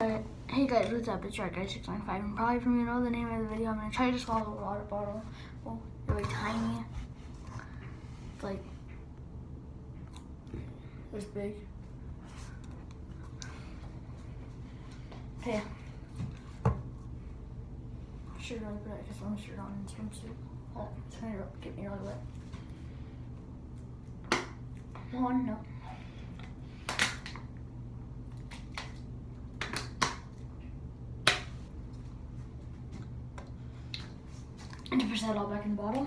Hey guys, what's up? It's Guy695, and probably from you know the name of the video, I'm gonna try to swallow a water bottle. Well, really tiny. It's like this big. Okay. I should really put like a swimsuit on and swimsuit. Oh, it's gonna get me really wet. One, no. And to push that all back in the bottle.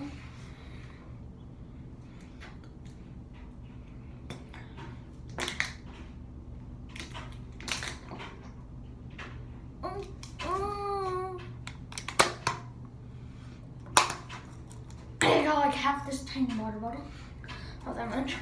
I got like half this tiny water bottle. Not that much.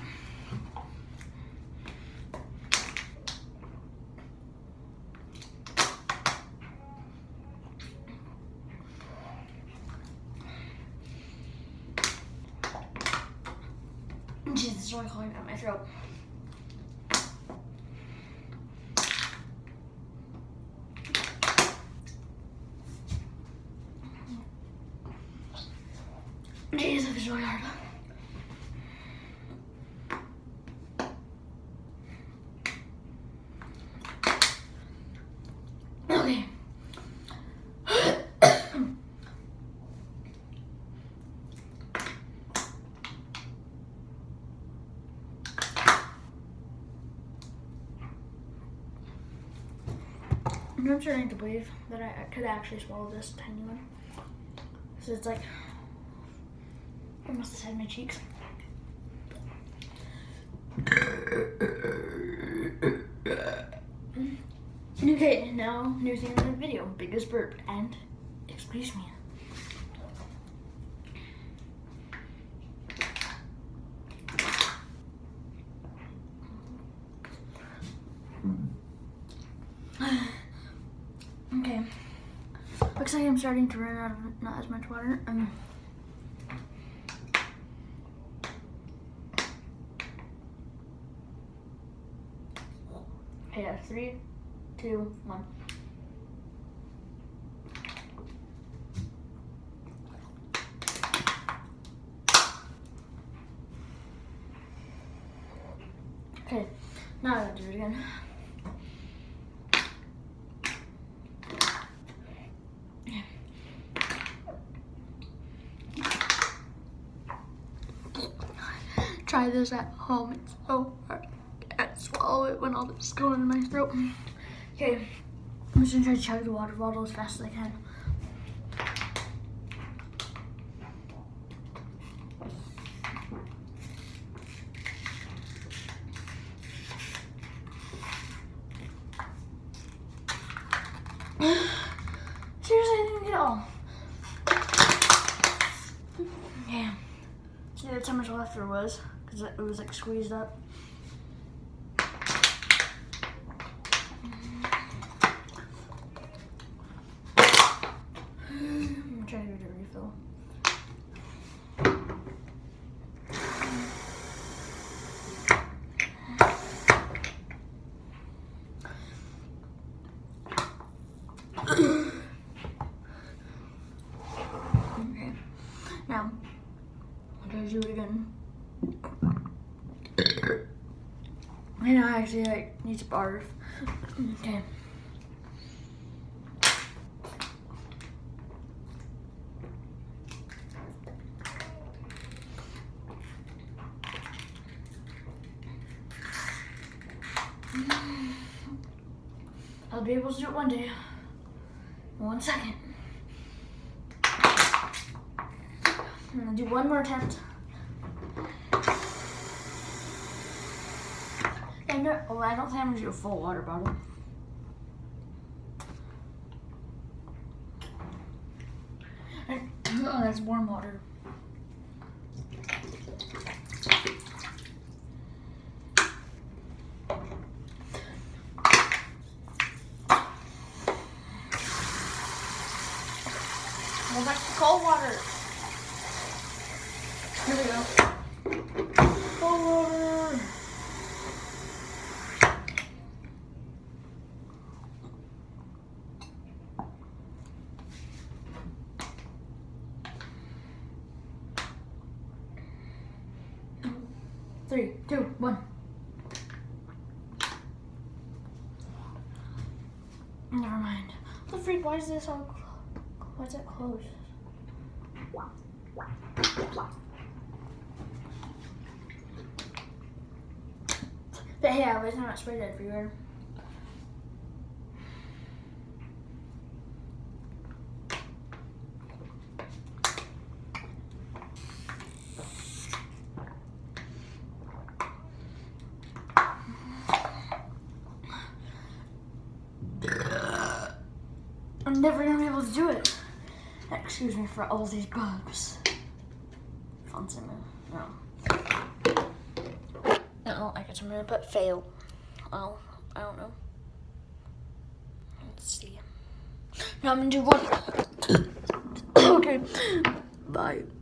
Jeez, this is really calling out my throat. Jeez, that was really hard. Okay. I'm starting to believe that I could actually swallow this tiny one. So it's like almost inside my cheeks. Okay, now new thing in the video, biggest burp, and excuse me. Okay, looks like I'm starting to run out of not as much water. Okay, 3, 2, 1. Okay, now I gotta do it again. Try this at home. It's so hard. I can't swallow it when all this is going in my throat. Okay, I'm just gonna try to chug the water bottle as fast as I can. Seriously, I didn't get it all. Yeah. See, that's how much left there was, because it was like squeezed up. I'm trying to get a refill. Okay. Now, I'm gonna do it again. And I actually like need to barf. Okay. I'll be able to do it one day. 1 second. I'm gonna do one more attempt. And well, I don't think I'm gonna do a full water bottle. Oh, that's warm water. Go back to cold water. Here we go. Cold water. 3, 2, 1. Never mind. What the freak? Why is this all? Why is it closed? But hey, I was not sprayed everywhere. I'm never gonna be able to do it. Excuse me for all these bugs. No. No, I guess I'm gonna put fail. Oh, I don't know. Let's see. Now I'm gonna do one. Okay. Bye.